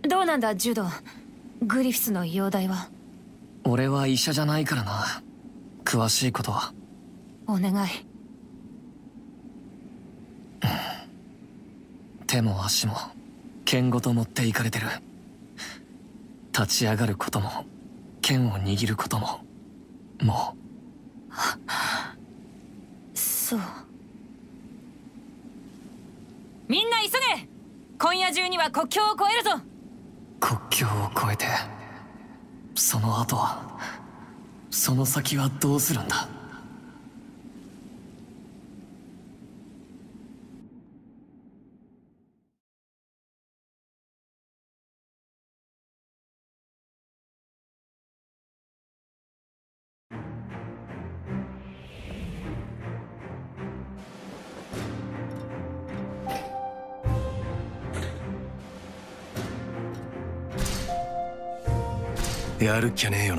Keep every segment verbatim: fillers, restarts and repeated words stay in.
どうなんだジュド、グリフィスの容体は。 俺は医者じゃないからな、詳しいことは。 お願い。 手も足も剣ごと持っていかれてる。立ち上がることも剣を握ることももう。そう。みんな急げ、今夜中には国境を越えるぞ。 国境を越えて、その後は、その先はどうするんだ。 やるっきゃねえよな。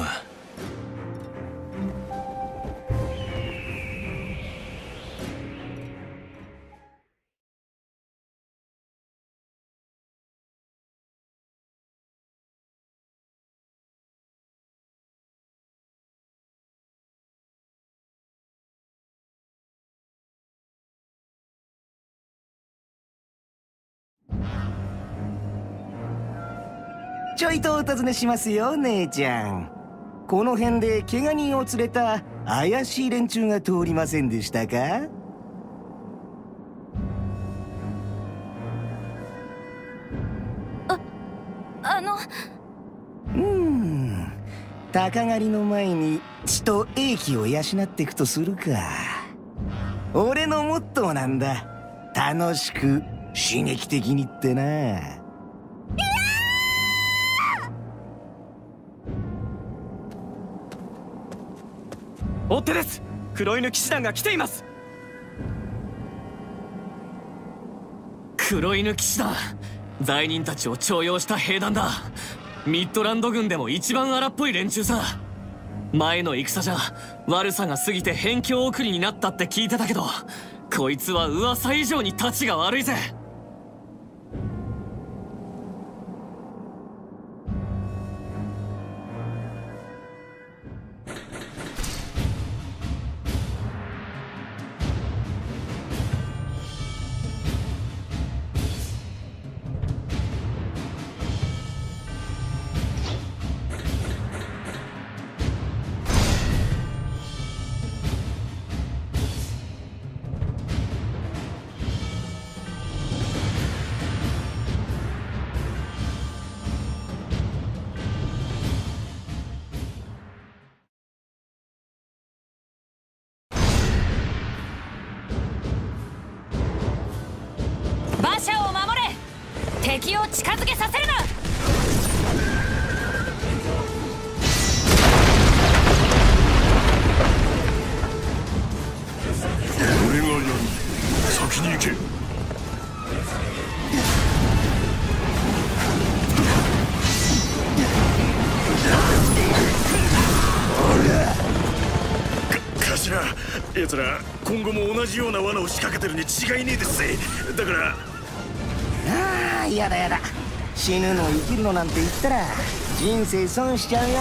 ちょいとお尋ねしますよ、姉ちゃん。この辺で怪我人を連れた怪しい連中が通りませんでしたか？ あ、あの… うーん、鷹狩りの前に血と英気を養っていくとするか。俺のモットーなんだ。楽しく刺激的にってな。 追っ手です。黒犬騎士団が来ています。 黒犬騎士団、罪人たちを徴用した兵団だ。ミッドランド軍でも一番荒っぽい連中さ。前の戦じゃ悪さが過ぎて辺境送りになったって聞いてたけど、こいつは噂以上にタチが悪いぜ。 敵を近づけさせるな。 俺がやる。先に行け。か頭、奴ら今後も同じような罠を仕掛けてるに違いねえですぜ。だからああ、やだやだ。死ぬの生きるのなんて言ったら人生損しちゃうよ。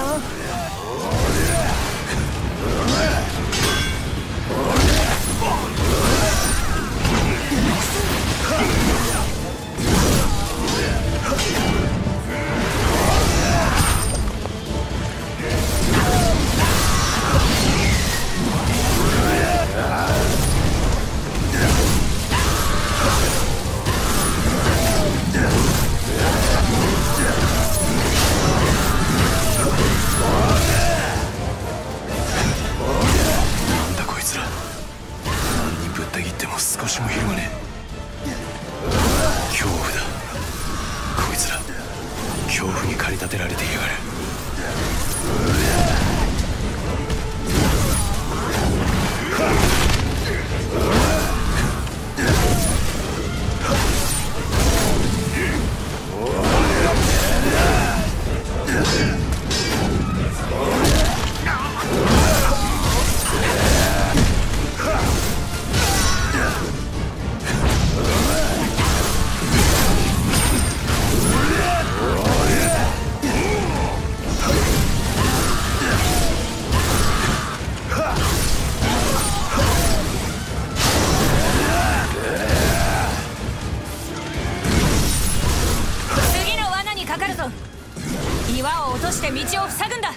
して道を塞ぐんだ。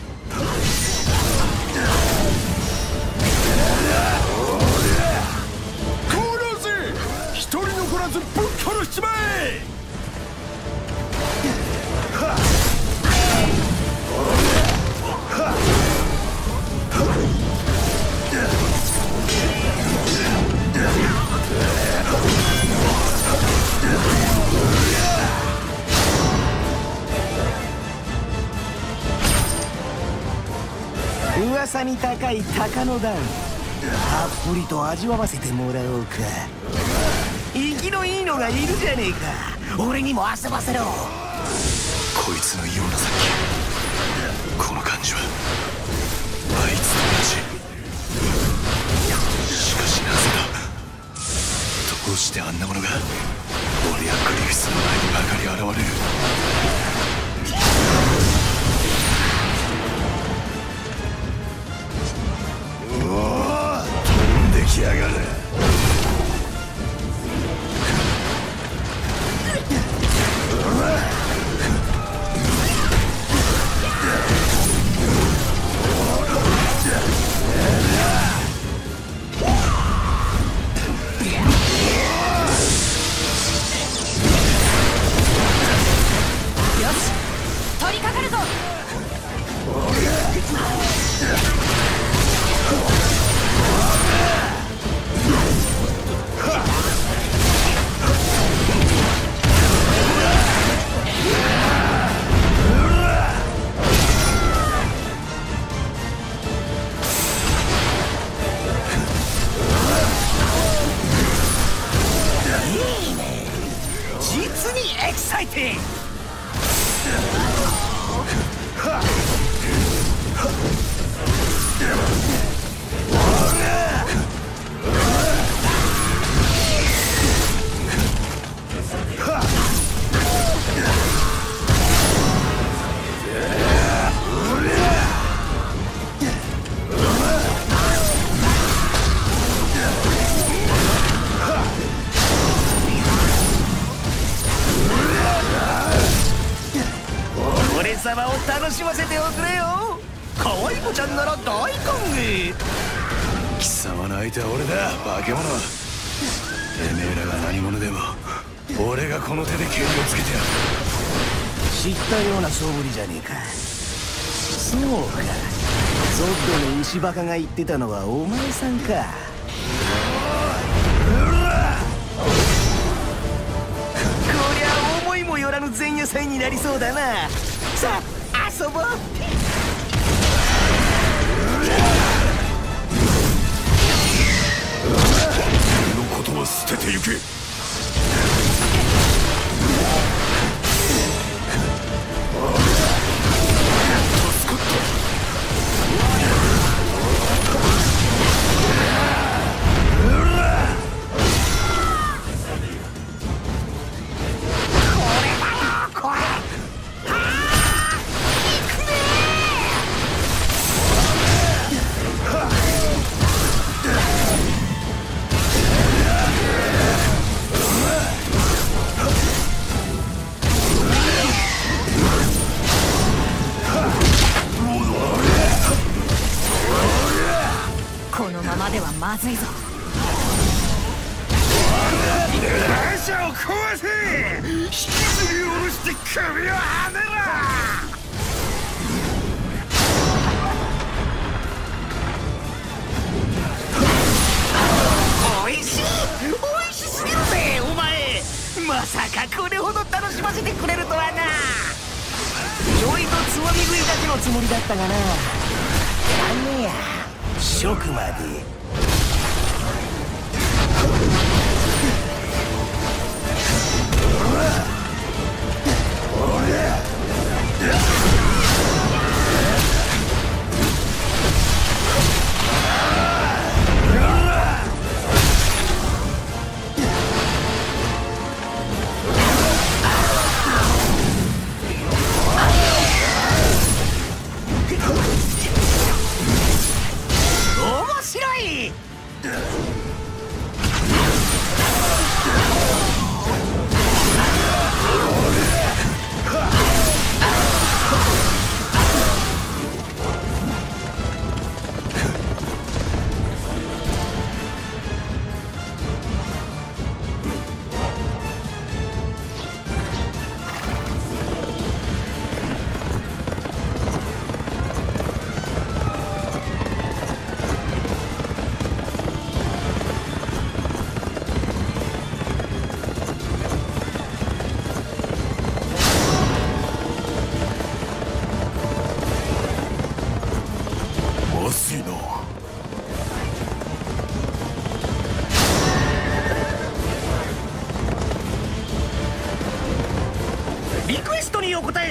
殺せ！一人残らずぶっ殺しちまえ！ 噂に高い鷹の段、たっぷりと味わわせてもらおうか。生きのいいのがいるじゃねえか。俺にも遊ばせろ。 こいつのようなさっきこの感じはあいつと同じ。しかしなぜだ。どうしてあんなものが俺やグリフィスの前にばかり現れる。おお、飛んできやがる。 実にエキサイティング。俺様を楽しませておくれよ。可愛い子ちゃんなら大歓迎。 貴様の相手は俺だ、化け物。てめえらが何者でも俺がこの手でケリをつけてやる。 知ったような素振りじゃねえか。そうか、ゾッドの牛バカが言ってたのはお前さんか。こりゃ思いもよらぬ前夜祭になりそうだな。さあ遊ぼう。 俺のことは捨ててゆけ。助かった。 このままではまずいぞ。 打者を壊せ。引きずり下ろして首をはねろ。 おいしい、おいしすぎるぜお前。まさかこれほど楽しませてくれるとはな。ちょいとつまみ食いだけのつもりだったがな。やんねえや、食まで。面白い。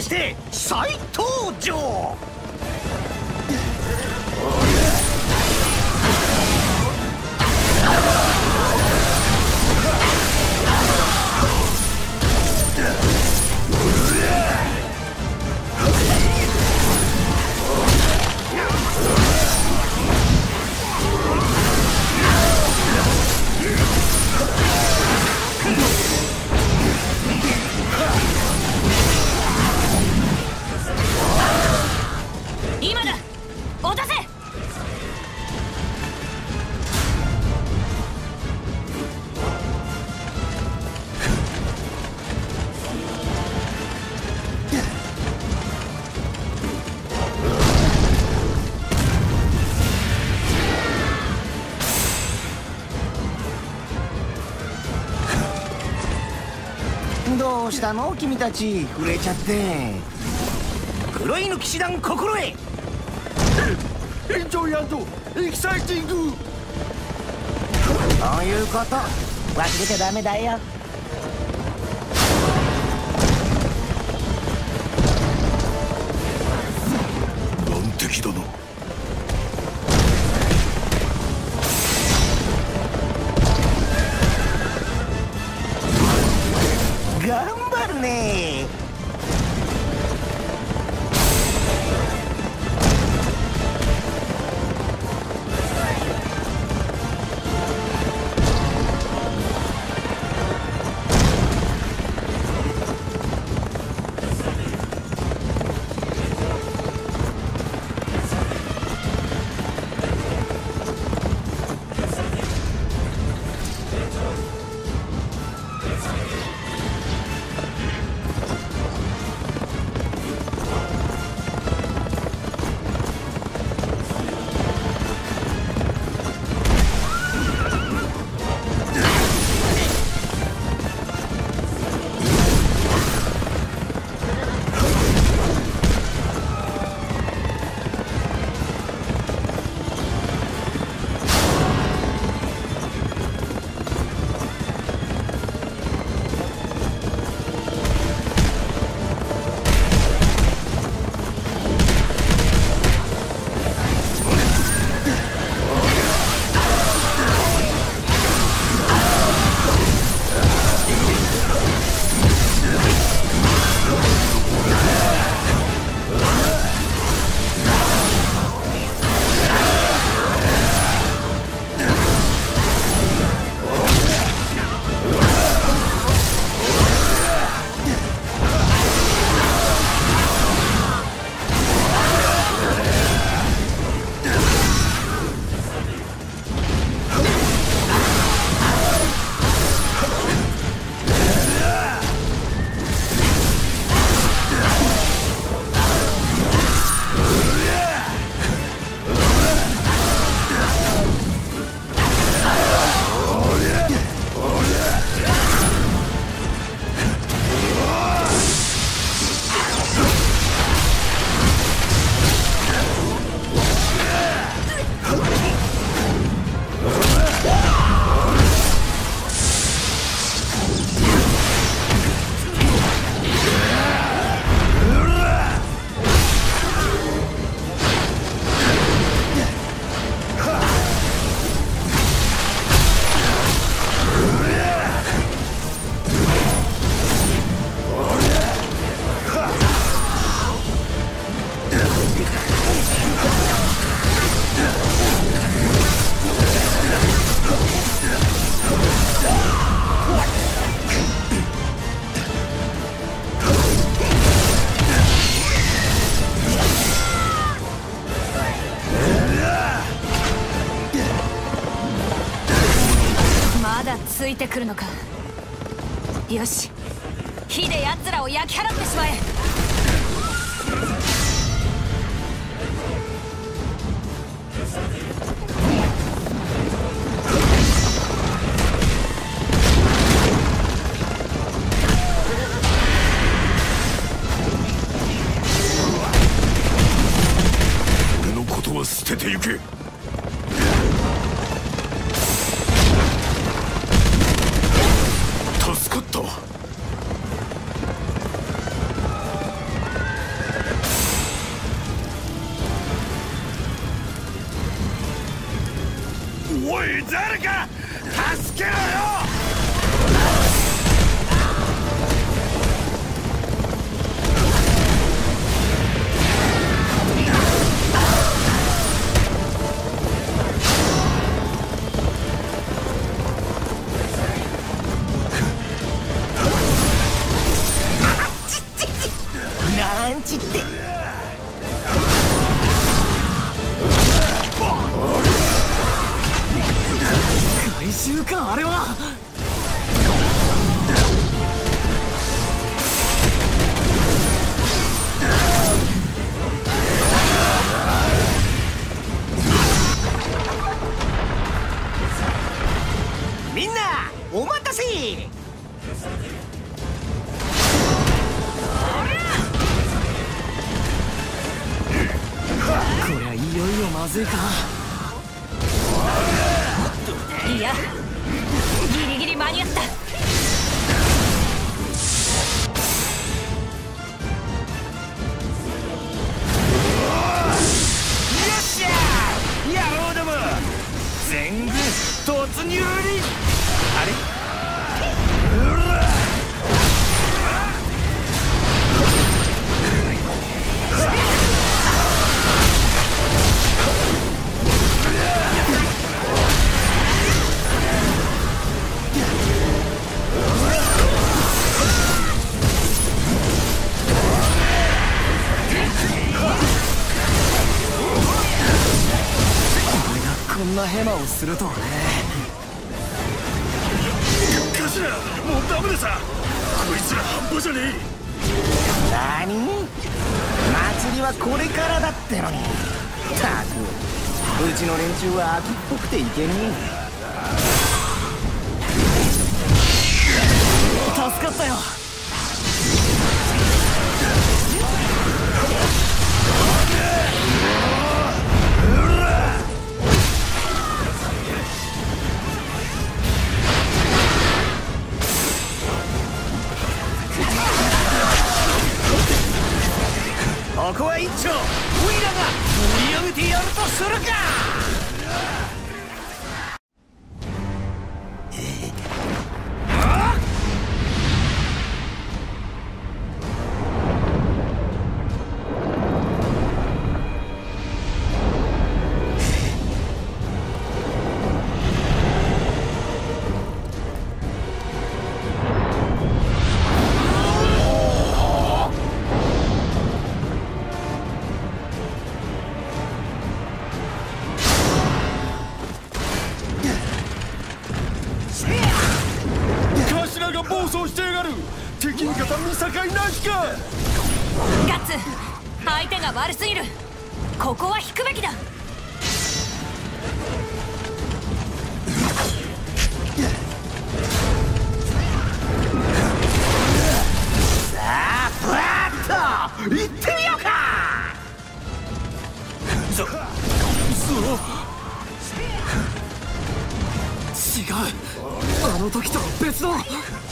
して再登場。 今だ、落とせ。 どうしたの君たち、震えちゃって。黒犬騎士団心得。 エンジョイ&エキサイティング。 そういうこと忘れちゃダメだよ。 難敵だな。 頑張るね。 ついてくるのか。よし、火で奴らを焼き払ってしまえ。 俺のことは捨ててゆけ。助かったわ。 おい誰か助けろよ。 なんちって怪獣かあれは。 みんなお待たせ。 こりゃいよいよまずいか。 いやギリギリ間に合った。 よっしゃー野郎ども全軍突入に。あれこんなヘマをするとはね。 頭もうダメでさ。こいつら半端じゃねえ。 なに祭りはこれからだってのに。たくうちの連中は秋っぽくていけね助かったよ。 ここは一丁オイラが盛り上げてやるとするか。 頭が暴走してやがる。敵味方見境なしか。 ガッツ相手が悪すぎる。ここは引くべきだ。 さあブラッと行ってみようか。 そそう違う、あの時とは別の。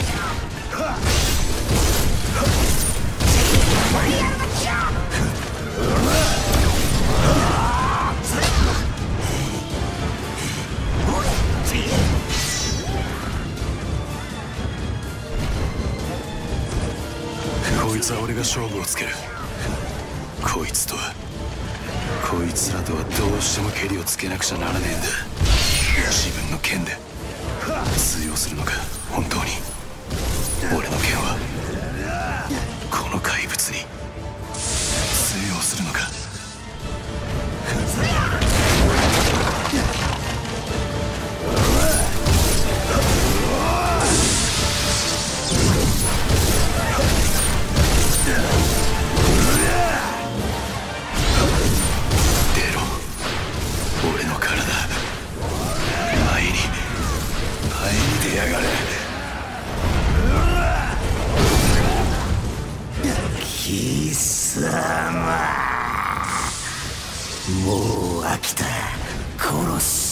こいつは俺が勝負をつける。こいつとはこいつらとはどうしてもケリをつけなくちゃならねえんだ。自分の剣で通用するのか本当に。俺の剣はこの怪物に通用するのか。出ろ俺の体、前に前に出やがれ。 貴様もう飽きた。殺す。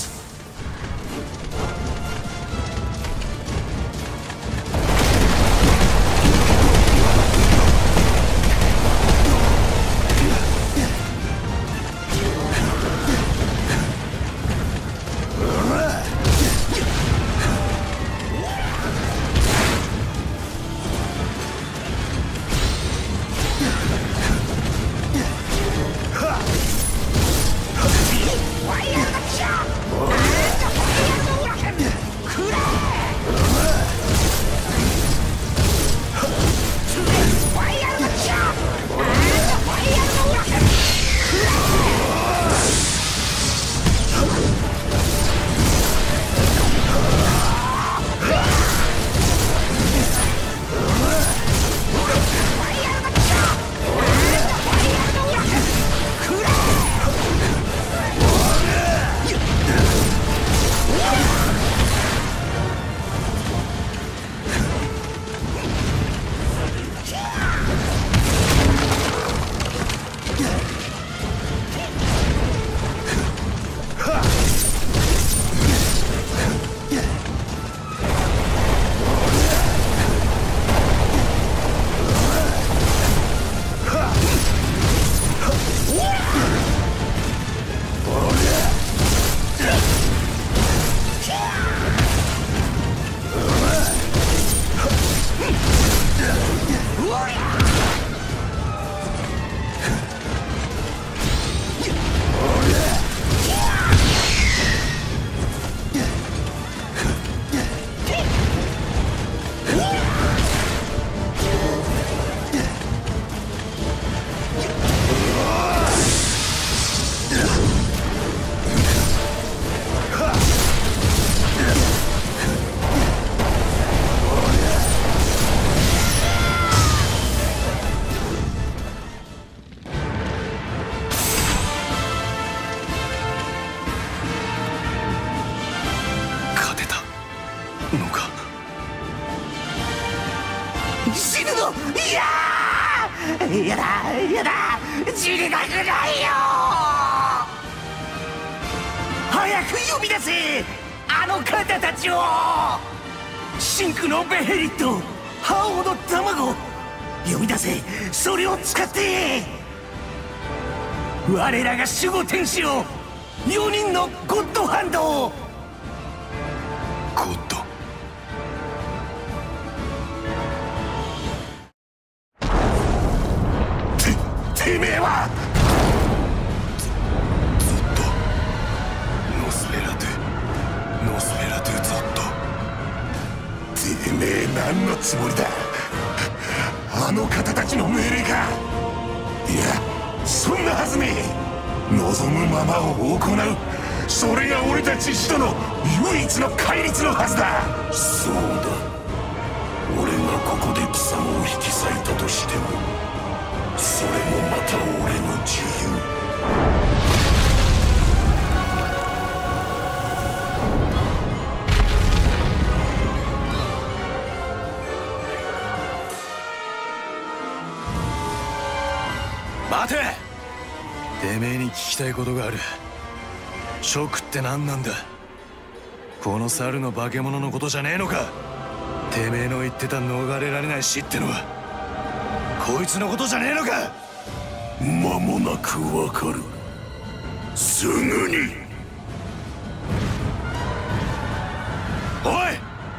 うわっやーやだやだ死にたくないよ。早く呼び出せあの方たちを。真紅のベヘリット、覇王の卵、呼び出せ。それを使って我らが守護天使を、よにんのゴッドハンドを。 ゴッドててめえはゾッド、ノスフェラトゥノスフェラトゥゾッド。てめえ何のつもりだ。あの方たちの命令か。いやそんなはずねえ。望むままを行う、それが俺たち使徒の唯一の戒律のはずだ。そうだ、俺がここで貴様を引き裂いたとしても、それもまた俺の自由。待て！てめえに聞きたいことがある。職って何なんだ。この猿の化け物のことじゃねえのか。てめえの言ってた逃れられない死ってのはこいつのことじゃねえのか。間もなくわかる。すぐに。おい！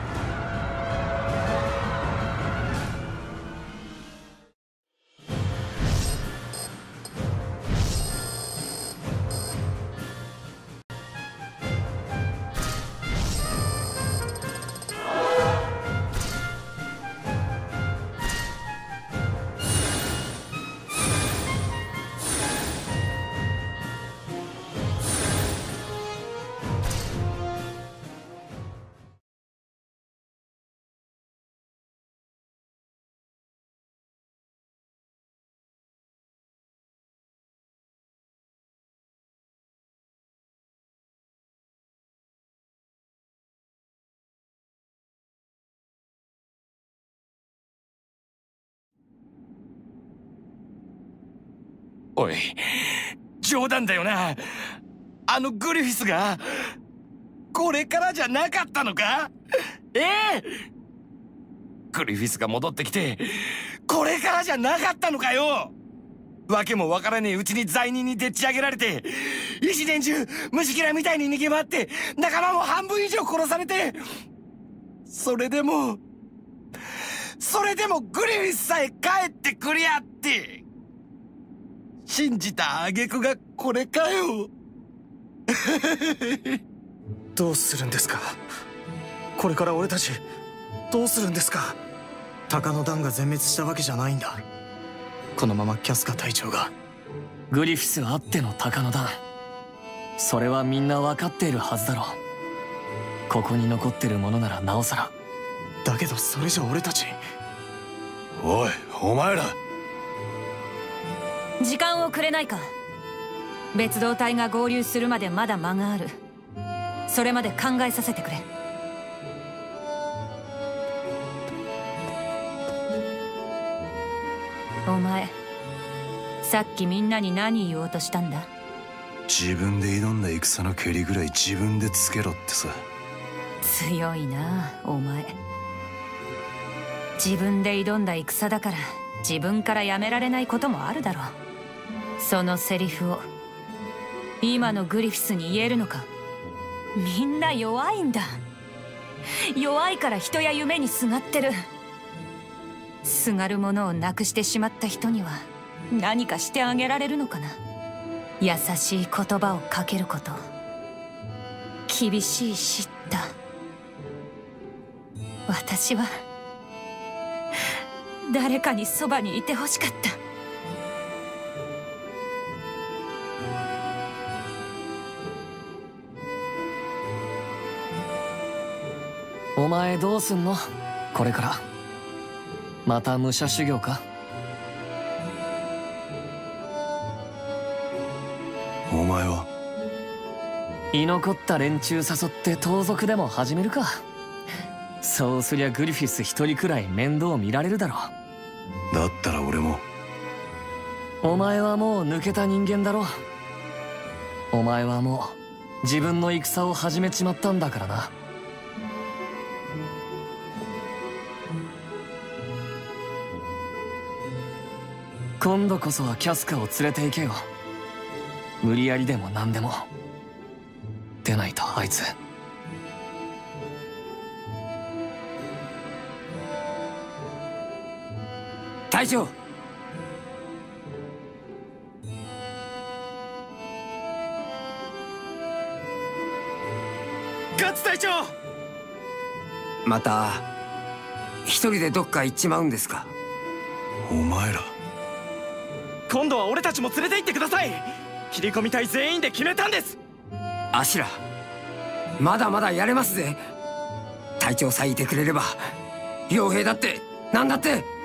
おい、冗談だよな。あのグリフィスがこれからじゃなかったのか。ええ、グリフィスが戻ってきてこれからじゃなかったのかよ。わけもわからねえうちに罪人にでっち上げられて、一年中虫けらみたいに逃げ回って仲間も半分以上殺されて、それでもそれでもグリフィスさえ帰ってくりゃって信じた挙句がこれかよ。 どうするんですか。これから俺たちどうするんですか。鷹の団が全滅したわけじゃないんだ。このままキャスカ隊長が。 グリフィスあっての鷹の団、それはみんな分かっているはずだろう。ここに残ってるものならなおさら。 だけどそれじゃ俺たち。 おい、お前ら時間をくれないか。別動隊が合流するまでまだ間がある。それまで考えさせてくれ。お前、さっきみんなに何言おうとしたんだ。 自分で挑んだ戦の蹴りぐらい自分でつけろってさ。 強いなお前。自分で挑んだ戦だから自分からやめられないこともあるだろう。そのセリフを今のグリフィスに言えるのか。みんな弱いんだ。弱いから人や夢にすがってる。すがるものをなくしてしまった人には何かしてあげられるのかな。優しい言葉をかけること、厳しい叱咤。私は誰かにそばにいてほしかった。 お前どうすんのこれから。また武者修行か。 お前は居残った連中誘って盗賊でも始めるか。そうすりゃグリフィス一人くらい面倒見られるだろう。 だったら俺も。 お前はもう抜けた人間だろ。お前はもう自分の戦を始めちまったんだからな。今度こそはキャスカを連れて行けよ。無理やりでも何でも。出ないとあいつ。 隊長、 ガッツ隊長、 また一人でどっか行っちまうんですか？ お前ら今度は俺たちも連れて行ってください。切り込み隊全員で決めたんです。 アシュラ、まだまだやれますぜ。隊長さえいてくれれば傭兵だって何だって。